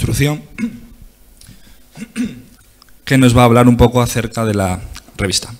Construcción, que nos va a hablar un poco acerca de la revista.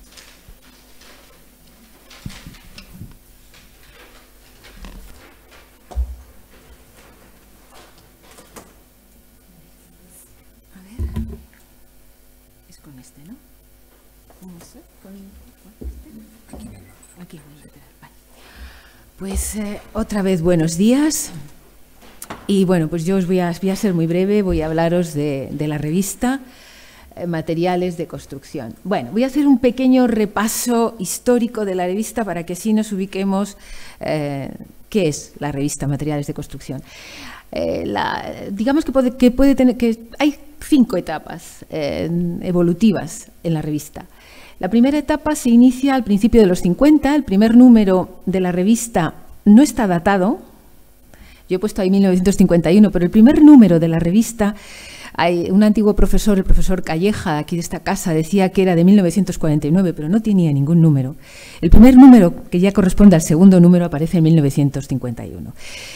Pues otra vez buenos días y bueno, pues yo os voy a ser muy breve, voy a hablaros de la revista Materiales de Construcción. Bueno, voy a hacer un pequeño repaso histórico de la revista para que así nos ubiquemos qué es la revista Materiales de Construcción. Digamos que hay 5 etapas evolutivas en la revista. La primera etapa se inicia al principio de los 50, el primer número de la revista no está datado, yo he puesto ahí 1951, pero el primer número de la revista, hay un antiguo profesor, el profesor Calleja, aquí de esta casa, decía que era de 1949, pero no tenía ningún número. El primer número, que ya corresponde al segundo número, aparece en 1951.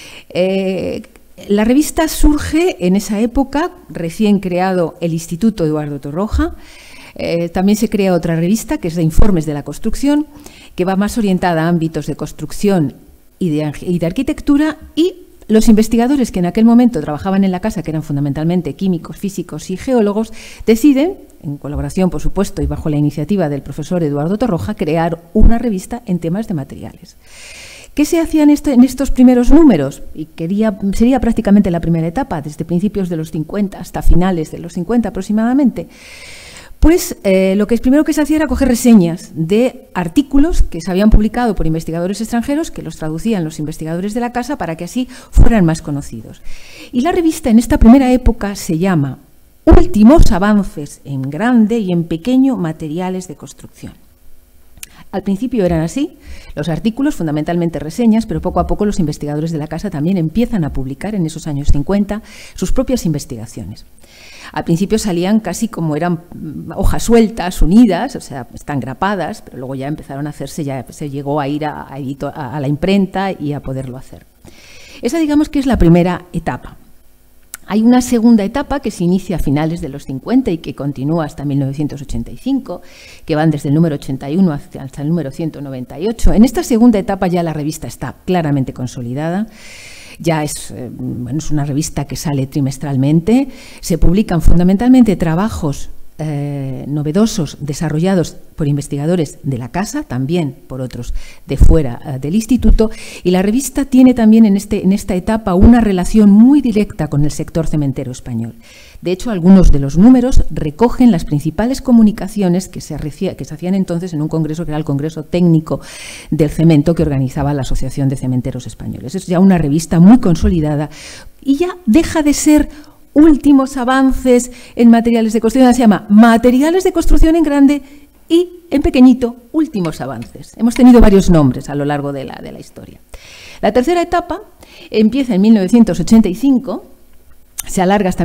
La revista surge en esa época, recién creado el Instituto Eduardo Torroja. También se crea otra revista, que es de informes de la construcción, que va más orientada a ámbitos de construcción y de arquitectura, y los investigadores que en aquel momento trabajaban en la casa, que eran fundamentalmente químicos, físicos y geólogos, deciden, en colaboración, por supuesto, y bajo la iniciativa del profesor Eduardo Torroja, crear una revista en temas de materiales. ¿Qué se hacía en estos primeros números? Y sería prácticamente la primera etapa, desde principios de los 50 hasta finales de los 50 aproximadamente. Pues lo que primero que se hacía era coger reseñas de artículos que se habían publicado por investigadores extranjeros, que los traducían los investigadores de la casa para que así fueran más conocidos. Y la revista en esta primera época se llama Últimos avances en grande y en pequeño materiales de construcción. Al principio eran así, los artículos, fundamentalmente reseñas, pero poco a poco los investigadores de la casa también empiezan a publicar en esos años 50 sus propias investigaciones. Al principio salían casi como eran hojas sueltas, unidas, o sea, están grapadas, pero luego ya empezaron a hacerse, ya se llegó a ir a la imprenta y a poderlo hacer. Esa, digamos, que es la primera etapa. Hay una segunda etapa que se inicia a finales de los 50 y que continúa hasta 1985, que van desde el número 81 hasta el número 198. En esta segunda etapa ya la revista está claramente consolidada. Ya es una revista que sale trimestralmente, se publican fundamentalmente trabajos novedosos desarrollados por investigadores de la casa, también por otros de fuera del instituto, y la revista tiene también en esta etapa una relación muy directa con el sector cementero español. De hecho, algunos de los números recogen las principales comunicaciones que se hacían entonces en un congreso que era el Congreso Técnico del Cemento que organizaba la Asociación de Cementeros Españoles. Es ya una revista muy consolidada y ya deja de ser Últimos avances en materiales de construcción, se llama Materiales de Construcción en grande y en pequeñito Últimos avances. Hemos tenido varios nombres a lo largo de la historia. La tercera etapa empieza en 1985, se alarga hasta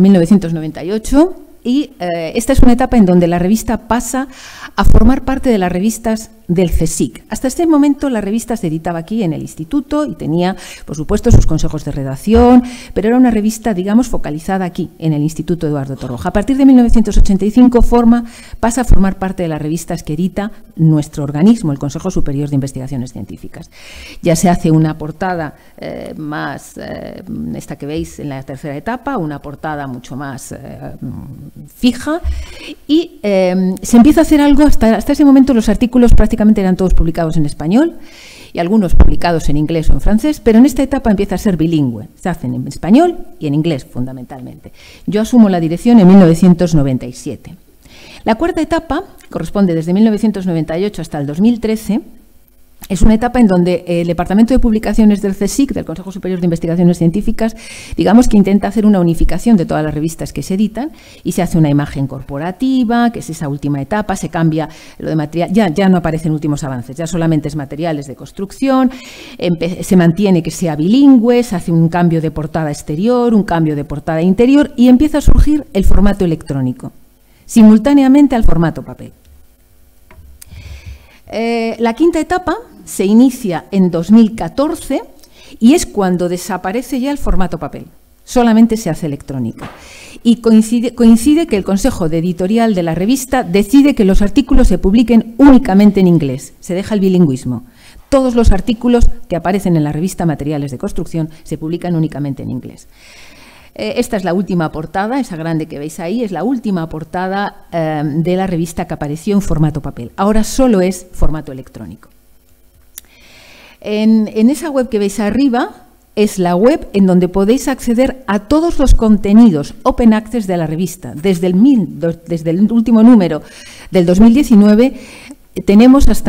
1998 y esta es una etapa en donde la revista pasa a formar parte de las revistas del CSIC. Hasta este momento la revista se editaba aquí en el instituto y tenía, por supuesto, sus consejos de redacción, pero era una revista, digamos, focalizada aquí, en el Instituto Eduardo Torroja. A partir de 1985 pasa a formar parte de las revistas que edita nuestro organismo, el Consejo Superior de Investigaciones Científicas. Ya se hace una portada esta que veis en la tercera etapa, una portada mucho más fija y se empieza a hacer algo. Hasta ese momento los artículos prácticamente eran todos publicados en español y algunos publicados en inglés o en francés, pero en esta etapa empieza a ser bilingüe. Se hacen en español y en inglés, fundamentalmente. Yo asumo la dirección en 1997. La cuarta etapa corresponde desde 1998 hasta el 2013. Es una etapa en donde el Departamento de Publicaciones del CSIC, del Consejo Superior de Investigaciones Científicas, digamos que intenta hacer una unificación de todas las revistas que se editan y se hace una imagen corporativa, que es esa última etapa, se cambia lo de material, ya no aparecen últimos avances, ya solamente es materiales de construcción, se mantiene que sea bilingüe, se hace un cambio de portada exterior, un cambio de portada interior y empieza a surgir el formato electrónico, simultáneamente al formato papel. La quinta etapa se inicia en 2014 y es cuando desaparece ya el formato papel. solamente se hace electrónica. Y coincide que el Consejo de Editorial de la revista decide que los artículos se publiquen únicamente en inglés, se deja el bilingüismo. Todos los artículos que aparecen en la revista Materiales de Construcción se publican únicamente en inglés. Esta es la última portada, esa grande que veis ahí, es la última portada de la revista que apareció en formato papel. Ahora solo es formato electrónico. En esa web que veis arriba es la web en donde podéis acceder a todos los contenidos Open Access de la revista. Desde el último número del 2019 tenemos desde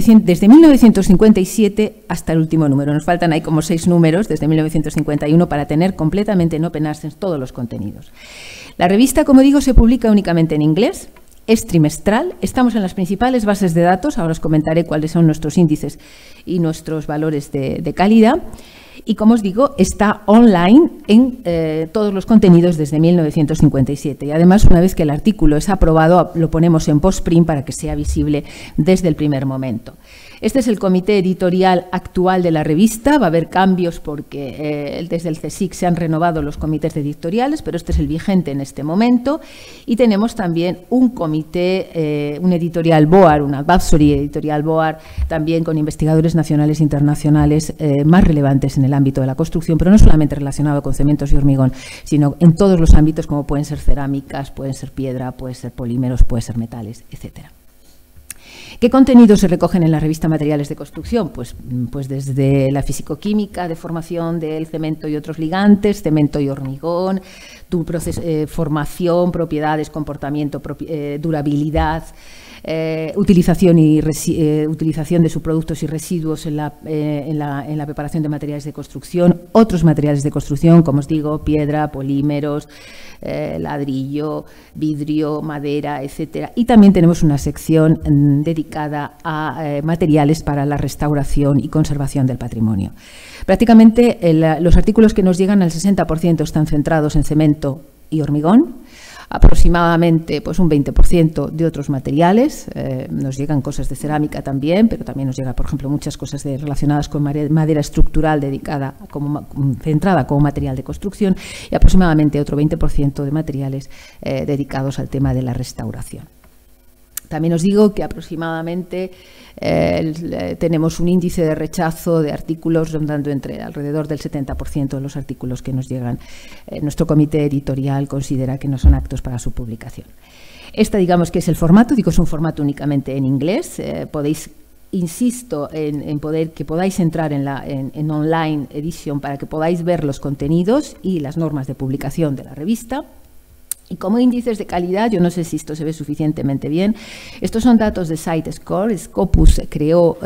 1957 hasta el último número. Nos faltan ahí como 6 números desde 1951 para tener completamente en Open Access todos los contenidos. La revista, como digo, se publica únicamente en inglés. Es trimestral, estamos en las principales bases de datos, ahora os comentaré cuáles son nuestros índices y nuestros valores de calidad. Y, como os digo, está online en todos los contenidos desde 1957. Y, además, una vez que el artículo es aprobado, lo ponemos en postprint para que sea visible desde el primer momento. Este es el comité editorial actual de la revista. Va a haber cambios porque desde el CSIC se han renovado los comités editoriales, pero este es el vigente en este momento. Y tenemos también un comité, un editorial BOAR, una advisory editorial BOAR, también con investigadores nacionales e internacionales más relevantes en el ámbito de la construcción, pero no solamente relacionado con cementos y hormigón, sino en todos los ámbitos, como pueden ser cerámicas, pueden ser piedra, pueden ser polímeros, pueden ser metales, etcétera. ¿Qué contenidos se recogen en la revista Materiales de Construcción? Pues desde la fisicoquímica, de formación del cemento y otros ligantes, cemento y hormigón, formación, propiedades, comportamiento, durabilidad, utilización de subproductos y residuos en la preparación de materiales de construcción, otros materiales de construcción, como os digo, piedra, polímeros, ladrillo, vidrio, madera, etcétera. Y también tenemos una sección dedicada a materiales para la restauración y conservación del patrimonio. Prácticamente los artículos que nos llegan al 60% están centrados en cemento y hormigón. Aproximadamente pues un 20% de otros materiales, nos llegan cosas de cerámica también, pero también nos llega, por ejemplo, muchas cosas relacionadas con madera estructural centrada como material de construcción, y aproximadamente otro 20% de materiales dedicados al tema de la restauración. También os digo que aproximadamente tenemos un índice de rechazo de artículos rondando alrededor del 70% de los artículos que nos llegan. Nuestro comité editorial considera que no son aptos para su publicación. Esta, digamos, que es el formato, es un formato únicamente en inglés. Podéis, insisto, en que podáis entrar en online edition para que podáis ver los contenidos y las normas de publicación de la revista. Y como índices de calidad, yo no sé si esto se ve suficientemente bien, estos son datos de SiteScore. Scopus creó,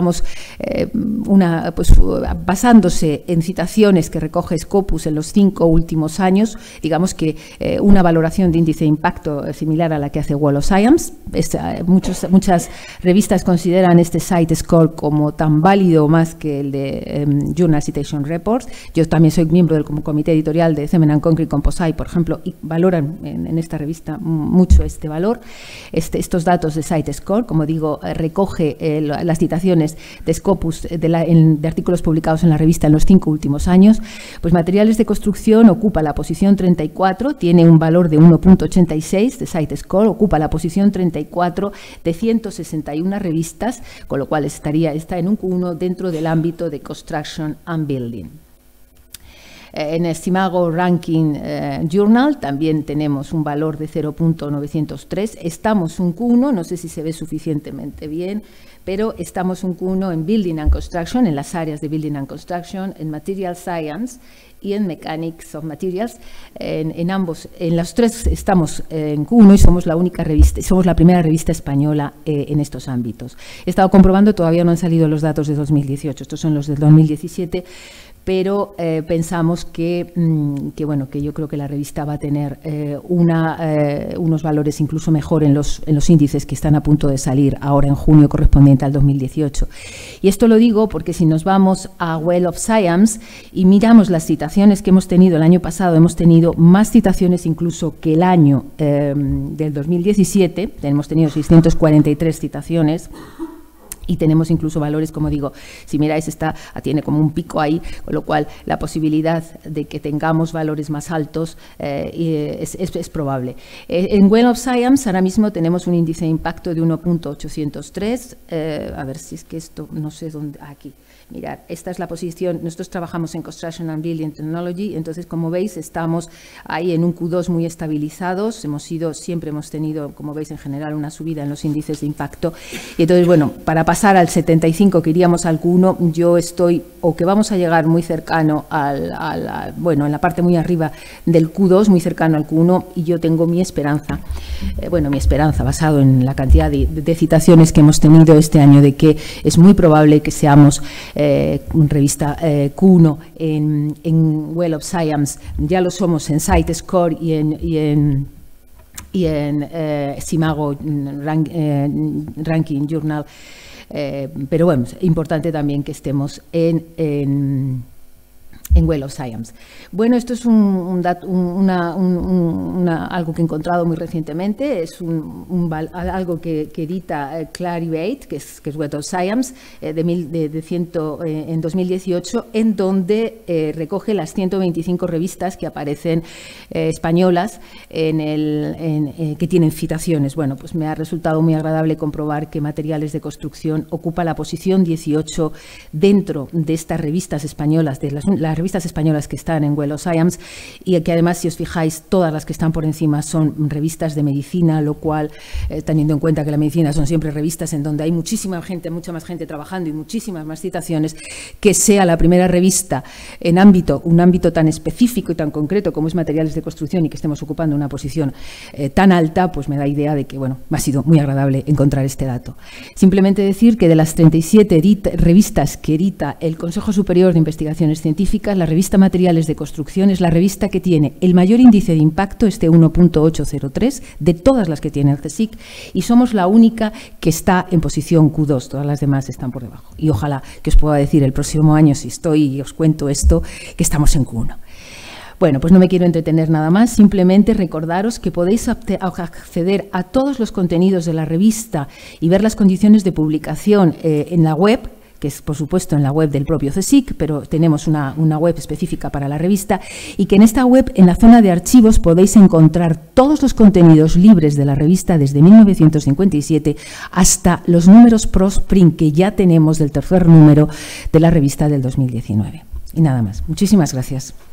basándose en citaciones que recoge Scopus en los 5 últimos años, digamos que una valoración de índice de impacto similar a la que hace Wall of Science. Muchas revistas consideran este SiteScore como tan válido o más que el de Journal Citation Reports. Yo también soy miembro del comité editorial de Cement and Concrete Composite, por ejemplo, y valoran en esta revista mucho este valor. Estos datos de SiteScore, como digo, recoge las citaciones de Scopus de artículos publicados en la revista en los 5 últimos años. Pues Materiales de Construcción ocupa la posición 34, tiene un valor de 1.86 de SiteScore, ocupa la posición 34 de 161 revistas, con lo cual está en un Q1 dentro del ámbito de Construction and Building. En el Simago Ranking Journal también tenemos un valor de 0.903. Estamos un Q1, no sé si se ve suficientemente bien, pero estamos un Q1 en Building and Construction, en las áreas de Building and Construction, en Material Science y en Mechanics of Materials. En las tres estamos en Q1 y somos la única revista, somos la primera revista española en estos ámbitos. He estado comprobando, todavía no han salido los datos de 2018, estos son los del 2017, pero pensamos que yo creo que la revista va a tener unos valores incluso mejor en los índices que están a punto de salir ahora en junio correspondiente al 2018. Y esto lo digo porque si nos vamos a Wall of Science y miramos las citaciones que hemos tenido el año pasado, hemos tenido más citaciones incluso que el año del 2017, hemos tenido 643 citaciones. Y tenemos incluso valores, como digo, si miráis, tiene como un pico ahí, con lo cual la posibilidad de que tengamos valores más altos es probable. En Web of Science ahora mismo tenemos un índice de impacto de 1.803. A ver si es que esto, no sé dónde, aquí. Mirad, esta es la posición. Nosotros trabajamos en Construction and Building Technology, entonces, como veis, estamos ahí en un Q2 muy estabilizados. Siempre hemos tenido, como veis, en general, una subida en los índices de impacto. Y entonces, bueno, para pasar al 75, que iríamos al Q1, yo estoy, o que vamos a llegar muy cercano bueno, en la parte muy arriba del Q2, muy cercano al Q1, y yo tengo mi esperanza, basado en la cantidad de citaciones que hemos tenido este año, de que es muy probable que seamos revista Q1 en Web of Science. Ya lo somos en CiteScore y en Simago Ranking Journal, pero bueno, es importante también que estemos en Web of Science. Bueno, esto es algo que he encontrado muy recientemente, es algo que edita Clarivate, que es Web of Science, en 2018, en donde recoge las 125 revistas que aparecen españolas que tienen citaciones. Bueno, pues me ha resultado muy agradable comprobar que Materiales de Construcción ocupa la posición 18 dentro de estas revistas españolas, de las revistas españolas que están en Web of Science, y que además, si os fijáis, todas las que están por encima son revistas de medicina, lo cual, teniendo en cuenta que la medicina son siempre revistas en donde hay mucha más gente trabajando y muchísimas más citaciones, que sea la primera revista en un ámbito tan específico y tan concreto como es Materiales de Construcción, y que estemos ocupando una posición tan alta, pues me da idea de que, bueno, me ha sido muy agradable encontrar este dato. Simplemente decir que de las 37 revistas que edita el Consejo Superior de Investigaciones Científicas, la revista Materiales de Construcción es la revista que tiene el mayor índice de impacto, 1.803, de todas las que tiene el CSIC, y somos la única que está en posición Q2, todas las demás están por debajo. Y ojalá que os pueda decir el próximo año, si estoy y os cuento esto, que estamos en Q1. Bueno, pues no me quiero entretener nada más, simplemente recordaros que podéis acceder a todos los contenidos de la revista y ver las condiciones de publicación en la web, que es, por supuesto, en la web del propio CSIC, pero tenemos una web específica para la revista, y que en esta web, en la zona de archivos, podéis encontrar todos los contenidos libres de la revista desde 1957 hasta los números ProSpring que ya tenemos del tercer número de la revista del 2019. Y nada más. Muchísimas gracias.